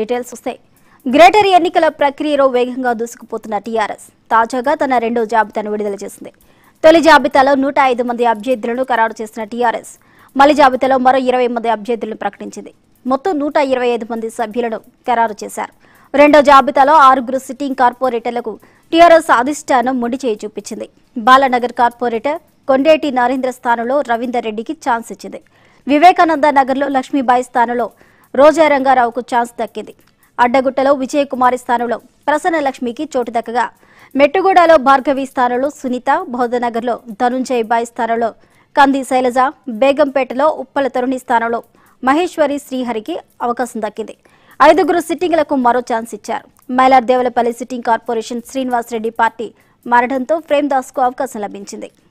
Details వస్తాయి. Greater ఎన్నికల ప్రక్రియలో వేగంగా దూసుకుపోతున్న టీఆర్ఎస్ తాజాగా తన రెండో జాబితాను విడుదల చేసింది. తొలి జాబితాలో 105 మంది అభ్యర్థులను ఖరారు చేసిన టీఆర్ఎస్ మలి జాబితాలో మరో 20 మంది అభ్యర్థులను ప్రకటించింది. మొత్తం 125 మంది సభ్యులను ఖరారు చేశారు. రెండో జాబితాలో 6 సిట్టింగ్ కార్పొరేటర్లకు టీఆర్ఎస్ అధిష్టానం మొండి చేయి చూపించింది. బాలానగర్ కార్పొరేటర్ కొండేటి నరేంద్ర స్థానంలో రవీందర్ రెడ్డికి ఛాన్స్ ఇచ్చింది. వివేకానంద నగర్లో లక్ష్మీబాయి స్థానంలో రోజా రంగారావుకు ఛాన్స్ దక్కింది. అడ్డగుట్టలో విజయకుమారి స్థానంలో ప్రసన్న లక్ష్మికి చోటు దక్కగా మెట్టుగూడలో భార్గవి స్థానంలో సునీత, బౌద్ధనగర్లో ధనుంజయ్ బాయ్ స్థానంలో కంది శైలజ, బేగంపేటలో ఉప్పల తరుణి స్థానంలో మహేశ్వరి శ్రీహరికి అవకాశం దక్కింది. 5 సిట్టింగ్లకు మరో ఛాన్స్ ఇచ్చారు. Mylar Devulapalli sitting corporation Srinivas Reddy party మారడంతో ప్రేమ్ దాస్ కు అవకాశం లభించింది.